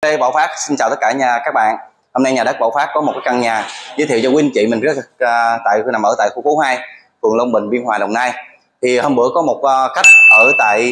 Đây Bảo Phát xin chào tất cả các bạn. Hôm nay nhà đất Bảo Phát có một cái căn nhà giới thiệu cho quý anh chị mình nằm ở tại khu phố 2, phường Long Bình, Biên Hòa, Đồng Nai. Thì hôm bữa có một khách ở tại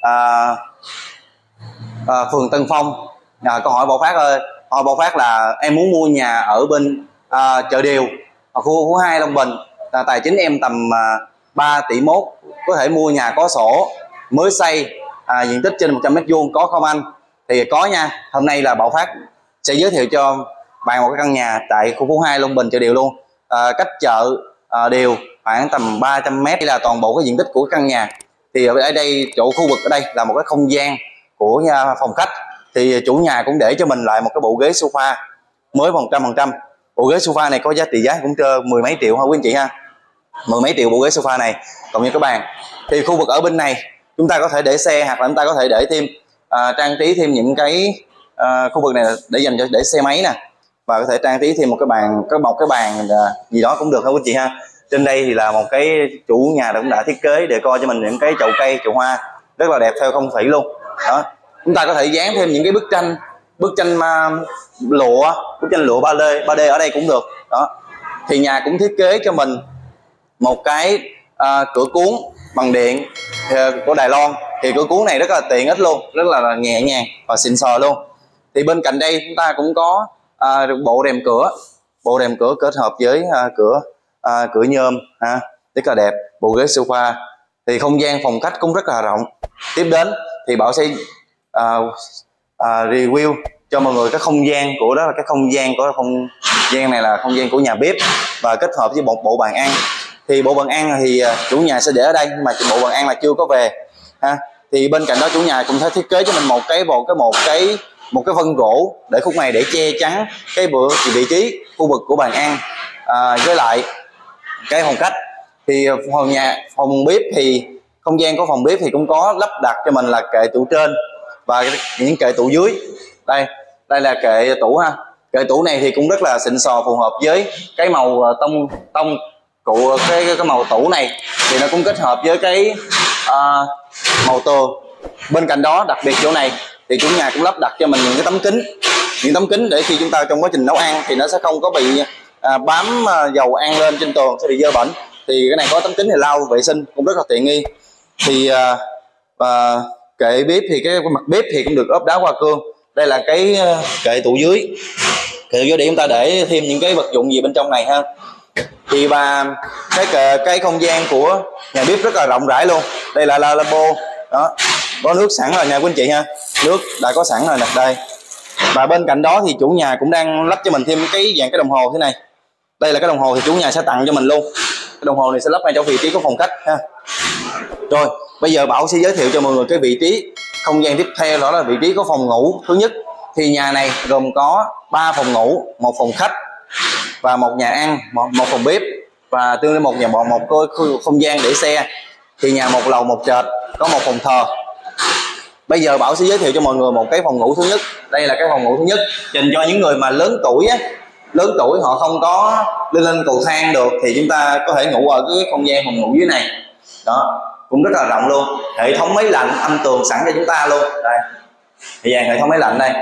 phường Tân Phong có hỏi Bảo Phát ơi, hỏi Bảo Phát là em muốn mua nhà ở bên chợ Điều, ở khu phố 2 Long Bình, tài chính em tầm 3 tỷ mốt, có thể mua nhà có sổ, mới xây, diện tích trên 100 m², có không anh? Thì có nha. Hôm nay là Bảo Phát sẽ giới thiệu cho bạn một cái căn nhà tại khu phố 2 Long Bình, chợ Điều luôn, cách chợ Điều khoảng tầm 300 m. Đây là toàn bộ cái diện tích của căn nhà. Thì ở đây chỗ khu vực ở đây là một cái không gian của phòng khách. Thì chủ nhà cũng để cho mình lại một cái bộ ghế sofa mới 100%. Bộ ghế sofa này có giá trị giá cũng mười mấy triệu ha quý anh chị ha, mười mấy triệu bộ ghế sofa này, cộng như cái bàn. Thì khu vực ở bên này chúng ta có thể để xe, hoặc là chúng ta có thể để thêm trang trí thêm những cái khu vực này để dành cho để xe máy nè, và có thể trang trí thêm một cái bàn, gì đó cũng được ha quý anh chị ha. Trên đây thì là một cái chủ nhà cũng đã thiết kế để coi cho mình những cái chậu cây, chậu hoa rất là đẹp theo phong thủy luôn đó. Chúng ta có thể dán thêm những cái bức tranh lụa 3D ở đây cũng được đó. Thì nhà cũng thiết kế cho mình một cái cửa cuốn bằng điện của Đài Loan. Thì cửa cuốn này rất là tiện ích luôn, rất là nhẹ nhàng và xịn sò luôn. Thì bên cạnh đây chúng ta cũng có bộ rèm cửa kết hợp với cửa nhôm ha, rất là đẹp, bộ ghế sofa. Thì không gian phòng khách cũng rất là rộng. Tiếp đến thì Bảo sẽ review cho mọi người cái không gian của đó, là cái không gian này là không gian của nhà bếp và kết hợp với một bộ bàn ăn. Thì bộ bàn ăn thì chủ nhà sẽ để ở đây, nhưng mà bộ bàn ăn là chưa có về ha. Thì bên cạnh đó chủ nhà cũng sẽ thiết kế cho mình một cái vân gỗ để khúc này để che chắn cái vị trí khu vực của bàn ăn, với lại cái phòng khách. Thì phòng bếp thì không gian của phòng bếp thì cũng có lắp đặt cho mình là kệ tủ trên và những kệ tủ dưới. Đây là kệ tủ ha. Kệ tủ này thì cũng rất là xịn sò, phù hợp với cái màu tông của cái màu tủ này, thì nó cũng kết hợp với cái màu tường. Bên cạnh đó đặc biệt chỗ này thì chủ nhà cũng lắp đặt cho mình những cái tấm kính để khi chúng ta trong quá trình nấu ăn thì nó sẽ không có bị bám dầu ăn lên trên tường, sẽ bị dơ bẩn. Thì cái này có tấm kính thì lau vệ sinh cũng rất là tiện nghi. Thì kệ bếp thì cái mặt bếp thì cũng được ốp đá hoa cương. Đây là cái kệ tủ dưới để chúng ta để thêm những cái vật dụng gì bên trong này ha. Thì cái không gian của nhà bếp rất là rộng rãi luôn. Đây là lavabo đó, có nước sẵn rồi nha quý anh chị ha, nước đã có sẵn rồi nè đây. Và bên cạnh đó thì chủ nhà cũng đang lắp cho mình thêm cái đồng hồ thế này. Đây là cái đồng hồ thì chủ nhà sẽ tặng cho mình luôn. Cái đồng hồ này sẽ lắp ngay chỗ vị trí của phòng khách ha. Rồi bây giờ Bảo sẽ giới thiệu cho mọi người cái vị trí không gian tiếp theo, đó là vị trí của phòng ngủ thứ nhất. Thì nhà này gồm có 3 phòng ngủ, một phòng khách và một nhà ăn, một phòng bếp, và tương đương một không gian để xe. Thì nhà một lầu một trệt, có một phòng thờ. Bây giờ Bảo sẽ giới thiệu cho mọi người một cái phòng ngủ thứ nhất. Đây là cái phòng ngủ thứ nhất dành cho những người mà lớn tuổi họ không có lên cầu thang được, thì chúng ta có thể ngủ ở cái không gian phòng ngủ dưới này đó, cũng rất là rộng luôn. Hệ thống máy lạnh âm tường sẵn cho chúng ta luôn đây, thì hệ thống máy lạnh đây.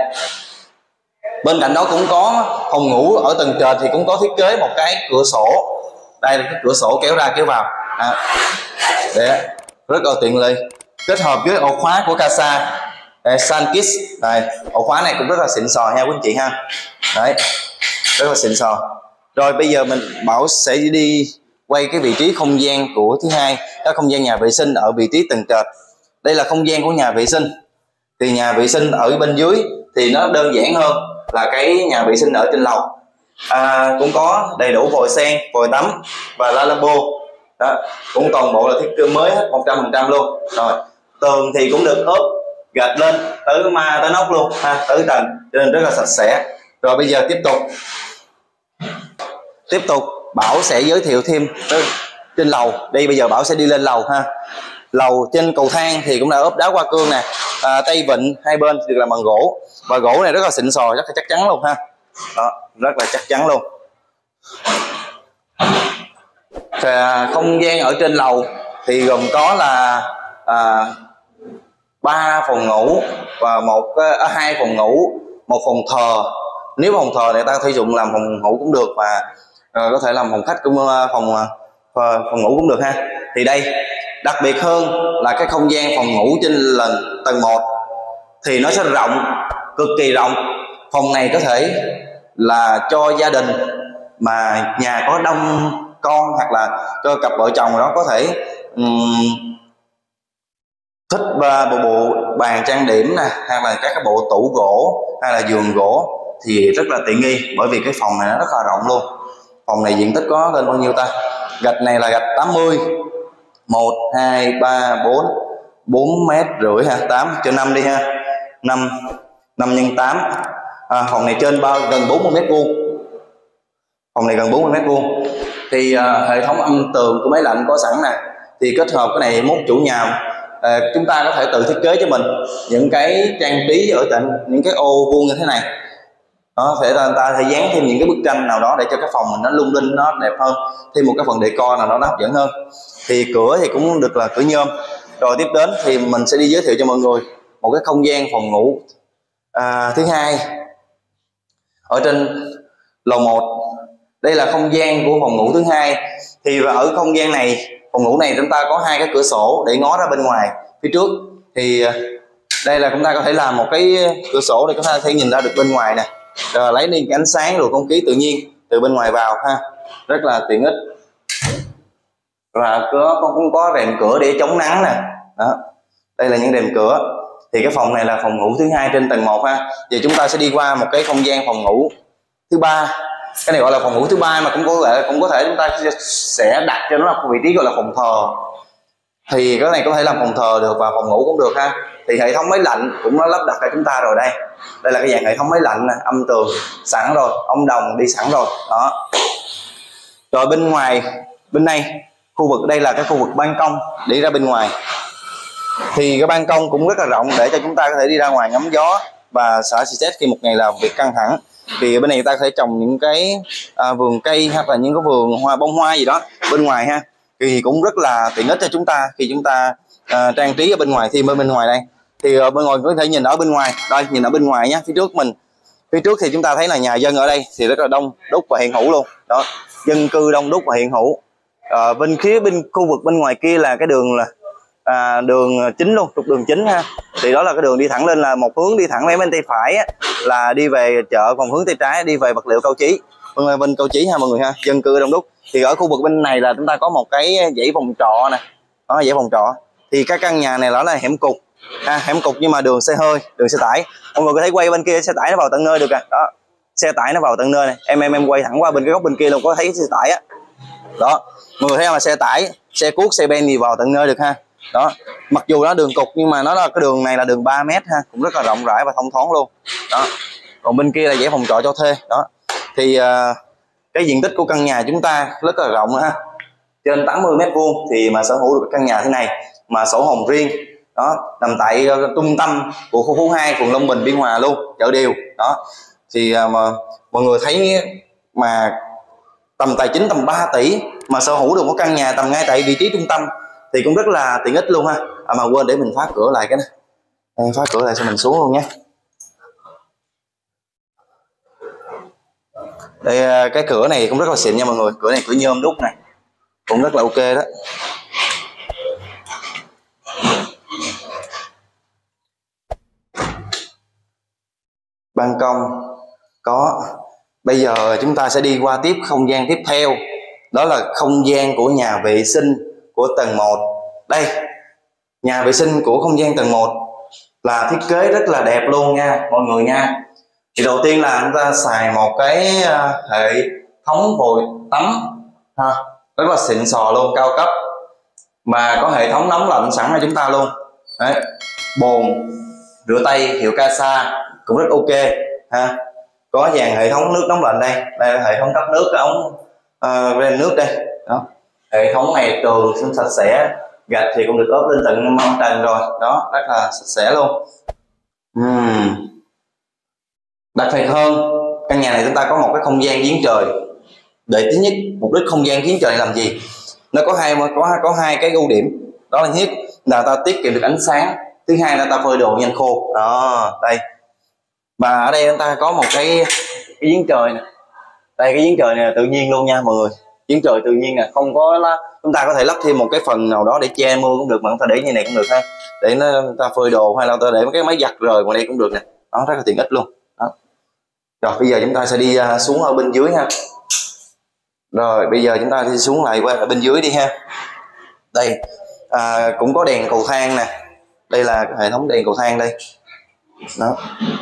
Bên cạnh đó cũng có phòng ngủ ở tầng trệt thì cũng có thiết kế một cái cửa sổ. Đây là cái cửa sổ kéo ra kéo vào để rất là tiện lợi, kết hợp với ổ khóa của Casa Sankis. Đây, ổ khóa này cũng rất là xịn sò nha quý anh chị ha. Đấy, rất là xịn sò. Rồi bây giờ Bảo sẽ đi quay cái vị trí không gian của thứ hai, đó không gian nhà vệ sinh ở vị trí tầng trệt. Đây là không gian của nhà vệ sinh. Thì nhà vệ sinh ở bên dưới thì nó đơn giản hơn là cái nhà vệ sinh ở trên lầu. Cũng có đầy đủ vòi sen, vòi tắm và lavabo đó, cũng toàn bộ là thiết kế mới hết 100% luôn. Rồi tường thì cũng được ốp gạch lên tới nóc luôn ha, tới tầng, cho nên rất là sạch sẽ. Rồi bây giờ tiếp tục Bảo sẽ giới thiệu thêm trên lầu. Đây bây giờ Bảo sẽ đi lên lầu ha. Lầu trên cầu thang thì cũng đã ốp đá hoa cương nè, tay vịn hai bên được làm bằng gỗ, và gỗ này rất là xịn sò, rất là chắc chắn luôn ha. Đó, rất là chắc chắn luôn. Không gian ở trên lầu thì gồm có là 3 phòng ngủ và 2 phòng ngủ một phòng thờ. Nếu phòng thờ thì ta có thể dùng làm phòng ngủ cũng được, và có thể làm phòng khách cũng phòng ngủ cũng được ha. Thì đây đặc biệt hơn là cái không gian phòng ngủ trên tầng 1 thì nó sẽ rộng, cực kỳ rộng. Phòng này có thể là cho gia đình mà nhà có đông con, hoặc là cho cặp vợ chồng đó có thể thích bộ bàn trang điểm nè, hay là các cái bộ tủ gỗ hay là giường gỗ thì rất là tiện nghi, bởi vì cái phòng này nó rất là rộng luôn. Phòng này diện tích có lên bao nhiêu ta? Gạch này là gạch 80, 1 2 3 4 4 mét rưỡi ha, 8 cho 5 đi ha, 5 x 8. Phòng này trên gần 40 mét vuông. Phòng này gần 40 mét vuông. Thì hệ thống âm tường của máy lạnh có sẵn nè. Thì kết hợp cái này mốt chủ nhà chúng ta có thể tự thiết kế cho mình những cái trang trí ở tại những cái ô vuông như thế này. Đó, thể ta thể dán thêm những cái bức tranh nào đó để cho cái phòng mình nó lung linh, nó đẹp hơn, thêm một cái phần decor nào đó nó hấp dẫn hơn. Thì cửa thì cũng được là cửa nhôm. Rồi tiếp đến thì mình sẽ đi giới thiệu cho mọi người một cái không gian phòng ngủ thứ hai ở trên lầu 1. Đây là không gian của phòng ngủ thứ hai. Thì ở không gian này, phòng ngủ này chúng ta có 2 cái cửa sổ để ngó ra bên ngoài phía trước. Thì đây là chúng ta có thể làm một cái cửa sổ để có thể nhìn ra được bên ngoài nè, rồi lấy đi cái ánh sáng rồi không khí tự nhiên từ bên ngoài vào ha, rất là tiện ích. Và cũng có rèm cửa để chống nắng nè. Đó, đây là những rèm cửa. Thì cái phòng này là phòng ngủ thứ hai trên tầng 1 ha. Giờ chúng ta sẽ đi qua một cái không gian phòng ngủ thứ ba. Cái này gọi là phòng ngủ thứ ba, mà cũng có thể chúng ta sẽ đặt cho nó là vị trí gọi là phòng thờ. Thì cái này có thể làm phòng thờ được và phòng ngủ cũng được ha. Thì hệ thống máy lạnh cũng nó lắp đặt cho chúng ta rồi đây. Đây là cái dạng hệ thống máy lạnh nè, âm tường sẵn rồi, ống đồng đi sẵn rồi. Đó. Rồi bên ngoài, bên này, khu vực đây là cái khu vực ban công để ra bên ngoài. Thì cái ban công cũng rất là rộng để cho chúng ta có thể đi ra ngoài ngắm gió và xả stress khi một ngày làm việc căng thẳng. Thì bên này người ta có thể trồng những cái vườn cây hoặc là những cái vườn bông hoa gì đó bên ngoài ha. Thì cũng rất là tiện ích cho chúng ta khi chúng ta trang trí ở bên ngoài. Thì bên ngoài đây thì ở bên ngoài có thể nhìn ở bên ngoài đây, nhìn ở bên ngoài nhé, phía trước mình, phía trước thì chúng ta thấy là nhà dân ở đây thì rất là đông đúc và hiện hữu luôn đó, dân cư đông đúc và hiện hữu. Bên khu vực bên ngoài kia là cái đường là đường chính luôn, trục đường chính ha. Thì đó là cái đường đi thẳng lên, là một hướng đi thẳng bên tay phải á, là đi về chợ, còn hướng tay trái đi về vật liệu Cao Chí, bên Cao Chí ha mọi người ha, dân cư đông đúc. Thì ở khu vực bên này là chúng ta có một cái dãy phòng trọ nè, đó dãy phòng trọ. Thì các căn nhà này là hẻm cục hẻm cục nhưng mà đường xe hơi, đường xe tải. Mọi người có thể quay bên kia, xe tải nó vào tận nơi được à. Đó, xe tải nó vào tận nơi này, em quay thẳng qua bên cái góc bên kia luôn, có thấy xe tải á. Đó, mọi người thấy là xe tải, xe cuốc, xe ben gì vào tận nơi được ha. Đó, mặc dù nó đường cục nhưng mà nó là cái đường này là đường 3 mét ha, cũng rất là rộng rãi và thông thoáng luôn. Đó, còn bên kia là dãy phòng trọ cho thuê. Đó, thì cái diện tích của căn nhà chúng ta rất là rộng ha, trên 80 mét vuông thì mà sở hữu được căn nhà thế này mà sổ hồng riêng. Đó, nằm tại trung tâm của khu phố 2 phường Long Bình, Biên Hòa luôn, chợ Điều. Đó, thì mà mọi người thấy mà tầm tài chính tầm 3 tỷ mà sở hữu được một căn nhà tầm ngay tại vị trí trung tâm thì cũng rất là tiện ích luôn ha. Mà quên để mình phá cửa lại cái này, phá cửa lại cho mình xuống luôn nhé. Đây, cái cửa này cũng rất là xịn nha mọi người, cửa này cửa nhôm đúc này, cũng rất là ok đó. Ban công có. Bây giờ chúng ta sẽ đi qua không gian tiếp theo, đó là không gian của nhà vệ sinh của tầng 1. Đây, nhà vệ sinh của không gian tầng 1 là thiết kế rất là đẹp luôn nha mọi người nha. Thì đầu tiên là chúng ta xài một cái hệ thống vòi tắm ha, rất là xịn sò luôn, cao cấp, mà có hệ thống nóng lạnh sẵn cho chúng ta luôn. Đấy, bồn rửa tay hiệu Casa cũng rất ok ha. Có dàn hệ thống nước nóng lạnh đây, đây là hệ thống cấp nước, cái ống ren nước đây. Đó, hệ thống này tường cũng sạch sẽ, gạch thì cũng được ốp lên tận mâm trần rồi. Đó, rất là sạch sẽ luôn. Đặc biệt hơn, căn nhà này chúng ta có một cái không gian giếng trời. Để thứ nhất, mục đích không gian giếng trời này làm gì? Nó có hai cái ưu điểm. Đó là nhất là ta tiết kiệm được ánh sáng, thứ hai là ta phơi đồ nhanh khô. Đó, đây Và ở đây chúng ta có một cái giếng trời nè. Đây, cái giếng trời này là tự nhiên luôn nha mọi người. Giếng trời tự nhiên nè, không có lá. Chúng ta có thể lắp thêm một cái phần nào đó để che mưa cũng được, mà chúng ta để như này cũng được ha. Để nó chúng ta phơi đồ, hay là ta để cái máy giặt rời ngoài đây cũng được nè. Đó, rất là tiện ích luôn. Đó. Rồi bây giờ chúng ta sẽ đi xuống ở bên dưới ha. Rồi bây giờ chúng ta đi xuống lại qua ở bên dưới đi ha. Đây cũng có đèn cầu thang nè. Đây là hệ thống đèn cầu thang đây. Đó.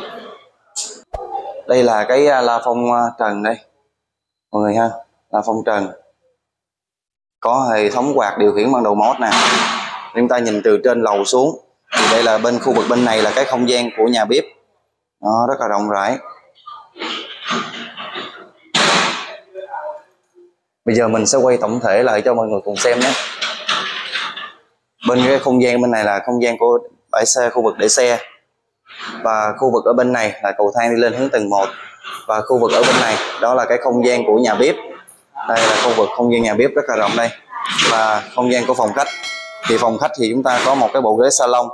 Đây là cái la phong trần đây mọi người ha, la phong trần. Có hệ thống quạt điều khiển bằng đầu mốt nè. Chúng ta nhìn từ trên lầu xuống thì đây là bên khu vực bên này là cái không gian của nhà bếp. Đó, rất là rộng rãi. Bây giờ mình sẽ quay tổng thể lại cho mọi người cùng xem nhé. Bên cái không gian bên này là không gian của bãi xe, khu vực để xe. Và khu vực ở bên này là cầu thang đi lên hướng tầng 1. Và khu vực ở bên này đó là cái không gian của nhà bếp. Đây là khu vực không gian nhà bếp rất là rộng đây. Và không gian của phòng khách. Thì phòng khách thì chúng ta có một cái bộ ghế salon.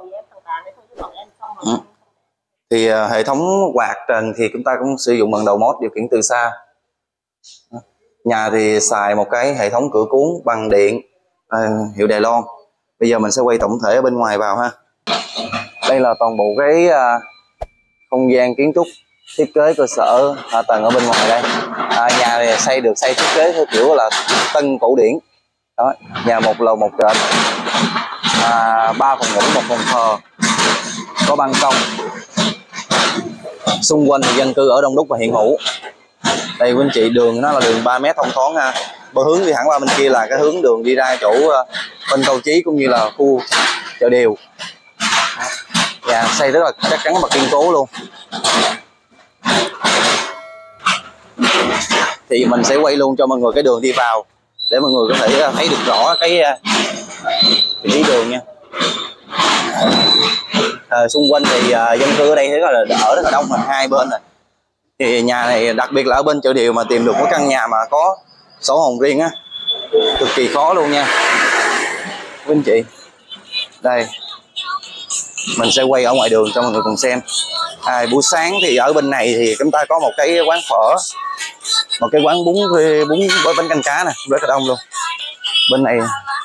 Thì hệ thống quạt trần thì chúng ta cũng sử dụng bằng đầu mốt điều khiển từ xa. Nhà thì xài một cái hệ thống cửa cuốn bằng điện hiệu Đài Loan. Bây giờ mình sẽ quay tổng thể ở bên ngoài vào ha. Đây là toàn bộ cái không gian kiến trúc thiết kế cơ sở hạ tầng ở bên ngoài đây. Nhà này xây thiết kế theo kiểu là tân cổ điển. Đó, nhà một lầu một trệt, 3 phòng ngủ, 1 phòng thờ, có ban công. Xung quanh thì dân cư ở đông đúc và hiện hữu. Đây quý anh chị, đường nó là đường 3 mét thông thoáng ha. Và hướng đi thẳng qua bên kia là cái hướng đường đi ra chỗ bên Cầu Chí cũng như là khu chợ Điều. Nhà xây rất là chắc chắn và kiên cố luôn. Thì mình sẽ quay luôn cho mọi người cái đường đi vào để mọi người có thể thấy được rõ cái vị trí đường nha. Xung quanh thì dân cư ở đây rất là đông, mà hai bên này. Thì nhà này đặc biệt là ở bên chợ Điều mà tìm được một căn nhà mà có sổ hồng riêng á, cực kỳ khó luôn nha quý anh chị. Đây mình sẽ quay ở ngoài đường cho mọi người cùng xem. Buổi sáng thì ở bên này thì chúng ta có một cái quán phở, một cái quán bún với bánh canh cá nè, rất là đông luôn. Bên này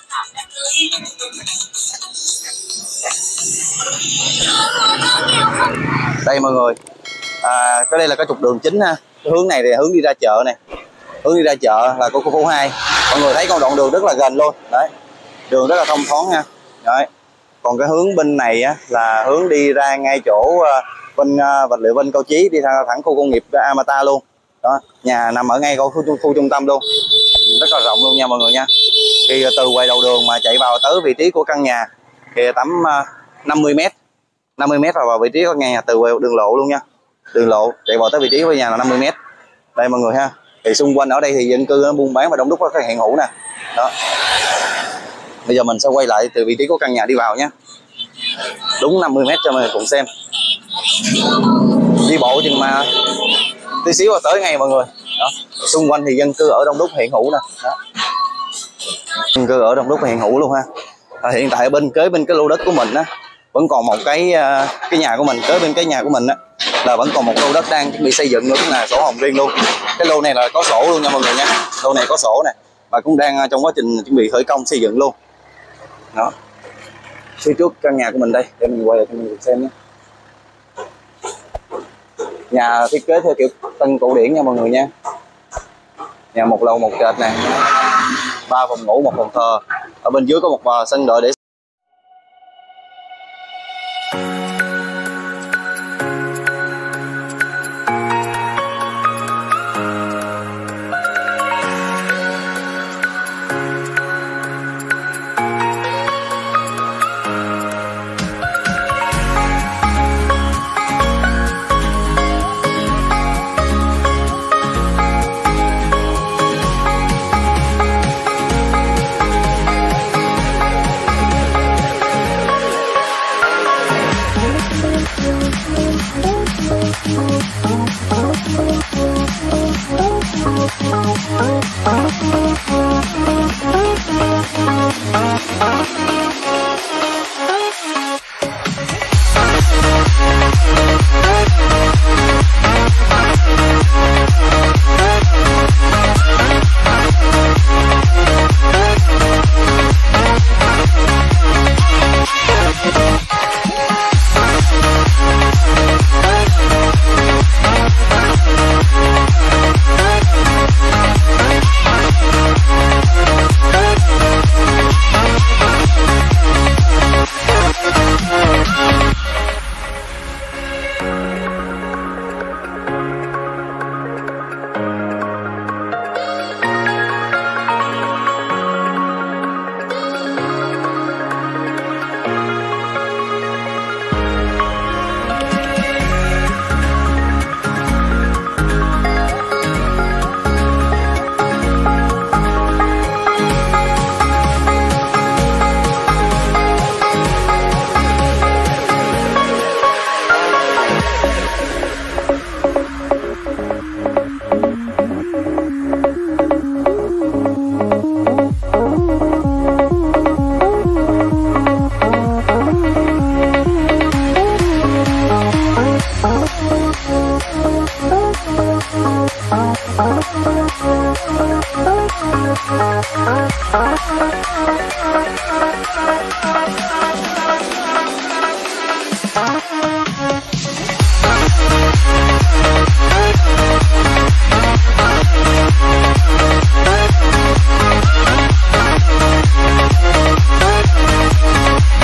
đây mọi người, cái đây là cái trục đường chính ha. Cái hướng này thì hướng đi ra chợ này, hướng đi ra chợ là của khu phố 2. Mọi người thấy con đoạn đường rất là gần luôn đấy, đường rất là thông thoáng ha. Đấy. Còn cái hướng bên này á, là hướng đi ra ngay chỗ bên vật liệu bên Cầu Chí, đi thẳng khu công nghiệp Amata luôn. Đó, nhà nằm ở ngay khu trung tâm luôn, rất là rộng luôn nha mọi người nha. Khi từ ngoài đầu đường mà chạy vào tới vị trí của căn nhà thì tầm 50 m vào vị trí của căn nhà từ đường lộ luôn nha. Đường lộ chạy vào tới vị trí của nhà là 50 m. Đây mọi người ha. Thì xung quanh ở đây thì dân cư nó buôn bán và đông đúc rất là hiện hữu nè. Đó. Bây giờ mình sẽ quay lại từ vị trí của căn nhà đi vào nhé. Đúng 50 m cho mọi người cùng xem. Đi bộ chừng mà tí xíu là tới ngay mọi người. Đó. Xung quanh thì dân cư ở đông đúc hiện hữu nè. Đó. Dân cư ở đông đúc hiện hữu luôn ha. Hiện tại kế bên cái lô đất của mình á, vẫn còn một cái nhà của mình, kế bên cái nhà của mình á là vẫn còn một lô đất đang chuẩn bị xây dựng nữa, cũng là sổ hồng riêng luôn. Cái lô này là có sổ luôn nha mọi người nha. Lô này có sổ nè, và cũng đang trong quá trình chuẩn bị khởi công xây dựng luôn. Đó. Phía trước căn nhà của mình đây, để mình quay lại cho mình xem nhé. Nhà thiết kế theo kiểu tân cổ điển nha mọi người nha. Nhà một lầu một trệt nè, 3 phòng ngủ, 1 phòng thờ. Ở bên dưới có một sân đợi để Thank you.